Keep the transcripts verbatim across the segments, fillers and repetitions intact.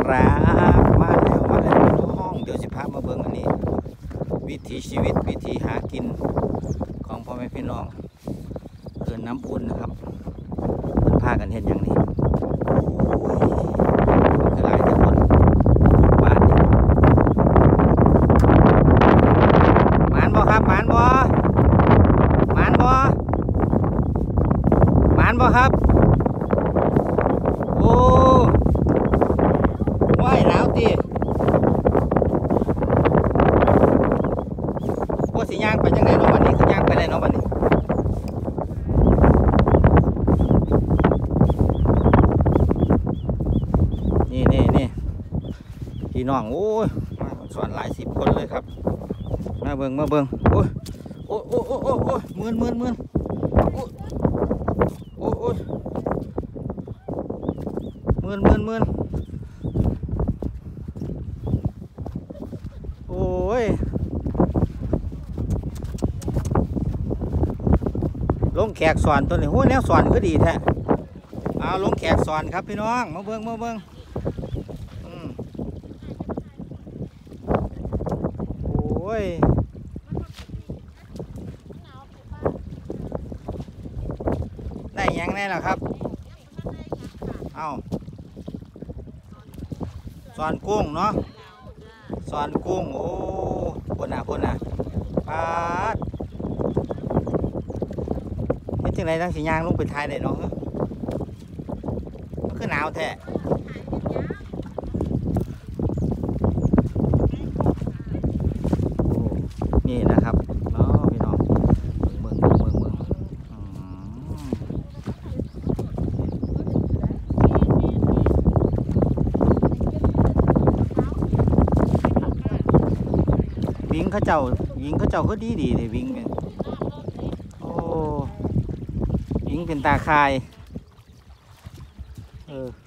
ครับมาแล้วมาแล้วน้องเดี๋ยวสิพามาเบิ่งอันนี้วิถีชีวิตวิถีหากินของพ่อแม่พี่น้องเกินน้ำอุ่นนะครับเพิ่นพากันเห็นอย่างนี้คือหลายแต่คนบ้านหมานบ่ครับหมานบ่หมานบ่หมานบ่ครับโอ้ว่ายหนาวตีว่าสิย่างไปจังไหนเนาะวันนี้สิย่างไปไหนเนาะวันนี้นี่นี่นี่พี่น้องโอ้ยมาสอนหลายสิบคนเลยครับมาเบิ่งมาเบิ่งโอ้ยโอ้ยโอ้ยโอ้ยโอ้ยโอ้ยหมื่นหมื่นหมื่นโอ้ยโอ้ยโอ้ยหมื่นหมื่นหมื่นโอ้ยลงแขกสอนตัวนี้โอ้ยแนวสอนก็ดีแท้เอาลงแขกสอนครับพี่น้องมาเบิ้งมาเบิ้งโอ้ยได้ยังไงล่ะครับเอาสอนกุ้งเนาะสอนกุ้งโอ้คนน่ะคนน่ะปาดนี่จังไรทั้งสียางลงไปท้ายได้เนาะมันคือหนาวแท้นี่นะครับเนาะพี่น้องเมืองเมืองเมืองเมืองวิ่งเขาเจ้าวิ่งเขาเจ้าก็ดีดีเลยวิ่งเนี่ยโอ้วิ่งเป็นตาคายเออ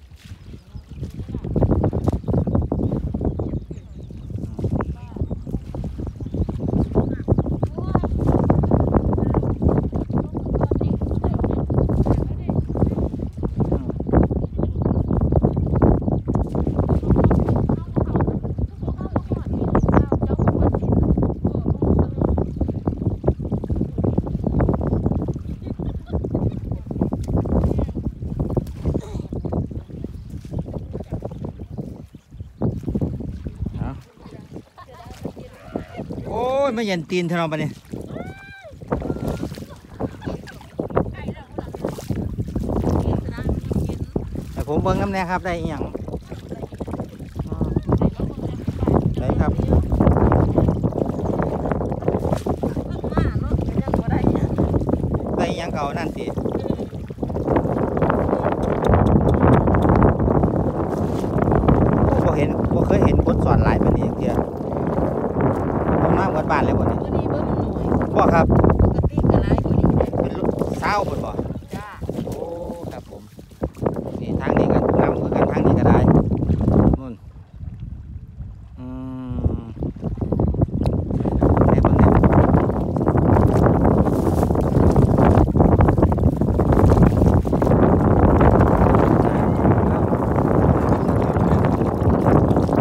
โอ้ยไม่เย็นตีนเท่านั้นปะเนี่ยแต่ผมเบิ้งน้ำแน่ครับได้อีหยังได้ครับได้อีหยังเก่านั่นสิบ่เห็นบ่เคยเห็นคนสอนหลายแบบนี้เดียวต้องมาหมดบ้านเลยบ่เนี่ยบ่ครับเป็นเช้าบ่บ่จ้าโอ้ครับผมนี่ทางนี้กันนำคือกันทางนี้ก็ได้นู่นอืมไหนบ้างเนี่ย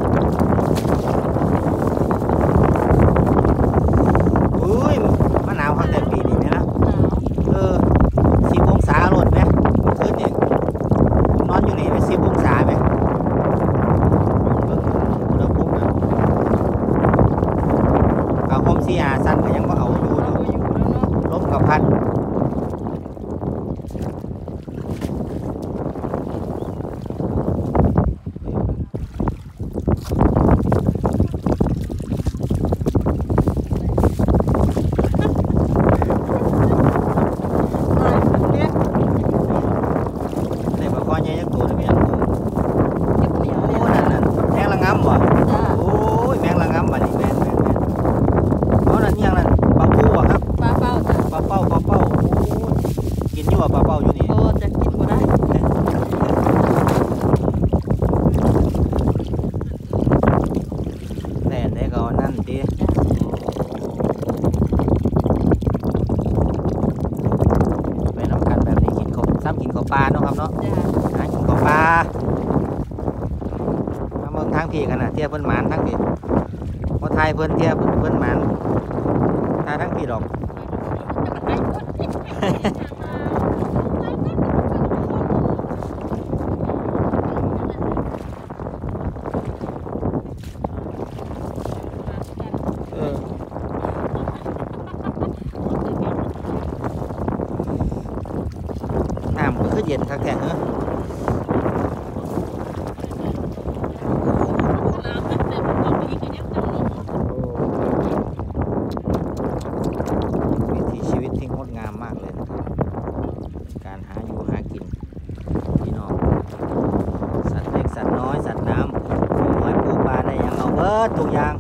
มะนาวงทางพี่กันนะเทียบเพิ่นหมานทางพี่พอไทยเพิ่นเทียบเพิ่นหมานทายทางพี่ดอกน้ำก็คือเย็นคักแท้เนอะวิถีชีวิตที่งดงามมากเลยนะครับการหาอยู่หากินพี่น้องสัตว์เล็กสัตว์น้อยสัตว์น้ำปูหอยปูปลาได้ยังเอาเบิดทุกอย่าง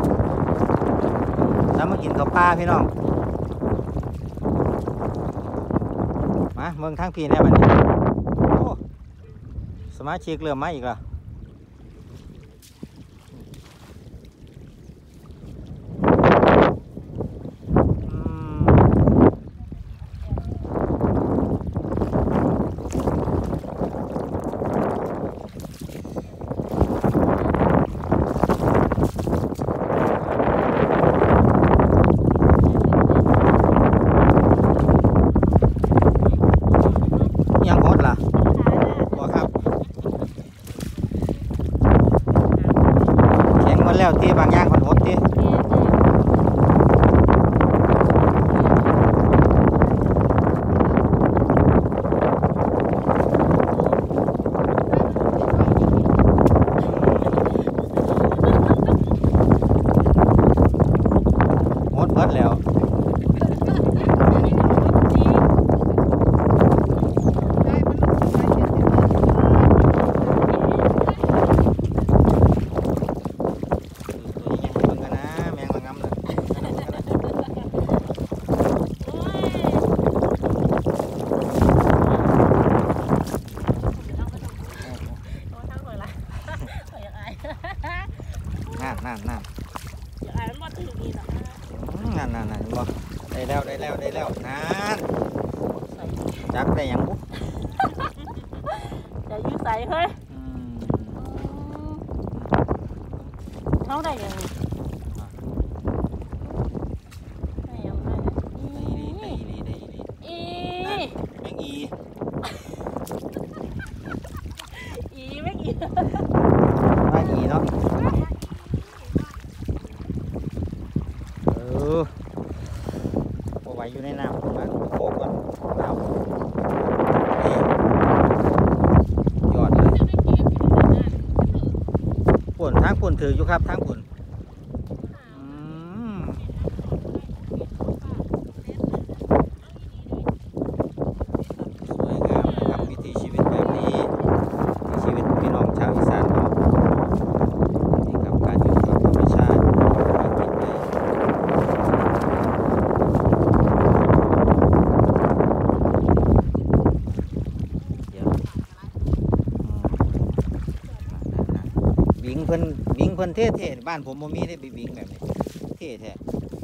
แล้วมากินข้าวปลาพี่น้องมาเมืองทั้งพี่แน่บัดนี้โอ้สมาชิกเริ่มมาอีกแล้วยังฮดล่ะบ่ครับแข็งหมดแล้วตีบางอย่างคนฮดตีฮดเบิดแล้วนั่นนั่นนั่นนั่นนั่นนั่นบ่ได้แล้วได้แล้วได้แล้วนั่นจับได้ยังปุ๊บจะยืดใส่เฮ้ยเท่าไหร่ยังได้ยังไงได้ดีได้ดีได้ดีอีแมงอีอีไม่อีได้อีเนาะเออพอไหวอยู่ในน้ำมันโคกก่อนน้ำยอดเลยปุ่นทางปุ่นถืออยู่ครับทางปุ่นสวยงามนะครับวิถีชีวิตแบบนี้ชีวิตพี่น้องชาวอีสานเรานี่ครับการอยู่กับธรรมชาติการกินได้บิงเพิ่นบิงเพิ่นเท่เท่บ้านผมบ่มีได้บิงแบบนี้เท่แท้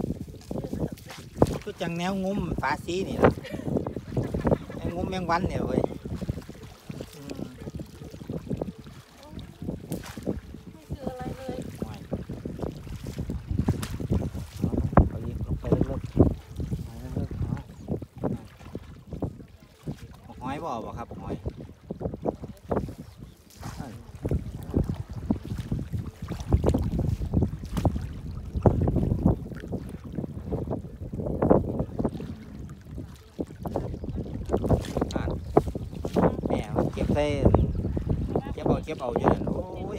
คือจังแนวงุ้มฝาซีนี่ล่ะแนวงุ้มแมงวันเนี่ยเว้ยไม่คืออะไรเลยเอายิงลงไปเลิกๆเอาเลิกๆเอาหอยบ่บ่ครับหอยเก็บใส่เก็บเอาเก็บเอาเยอะโอ้ย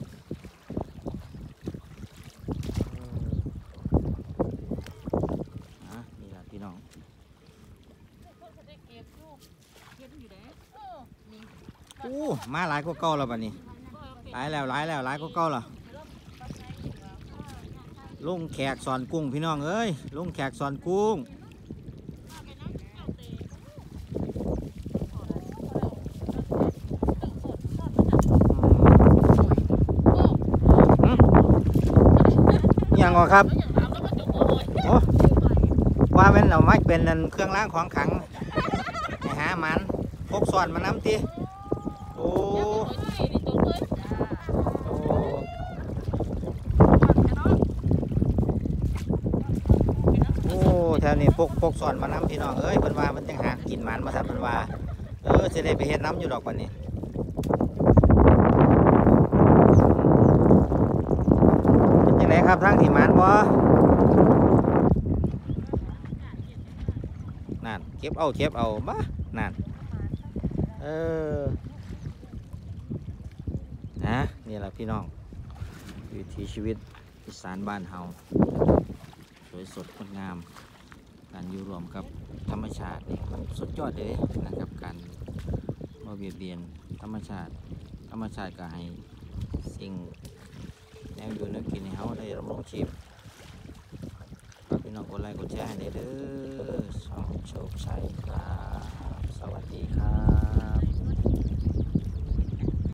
อ่ะนี่ล่ะพี่น้องอู้มาหลายก็เก่าแล้วบัดนี้หลายแล้วหลายแล้วหลายก็เก่าแล้วลุงแขกสอนกุ้งพี่น้องเอ้ยลุงแขกสอนกุ้งยังก็ครับโอ้ว่าเป็นเราไม่เป็นเครื่องล้างของขังไปหามันพกส่วนมาน้ำตีโอ้โอ้วนี้พกพกสอนมาน้ำพี่น้องเอ้ยเพิ่นว่ามันจังหากินหมันมาซั่นเพิ่นว่าเออสิได้ไปเฮ็ดน้ำอยู่ดอกวันนี้เป็นจังไดครับทางที่หมันบ่นั่นเก็บเอาเก็บเอามานั่นเออนะนี่แหละพี่น้องวิถีชีวิตอีสานบ้านเฮาสวยสดงดงามการอยู่รวมกับธรรมชาตินี่มันสุดยอดเลยนะครับการบ่เบียดเบียนธรรมชาติธรรมชาติก็ให้สิ่งแนวอยู่แนวกินให้เฮาได้ดำรงชีพฝากพี่น้องกดไลค์กดแชร์ให้เด้อสองโชคชัยครับสวัสดีครับ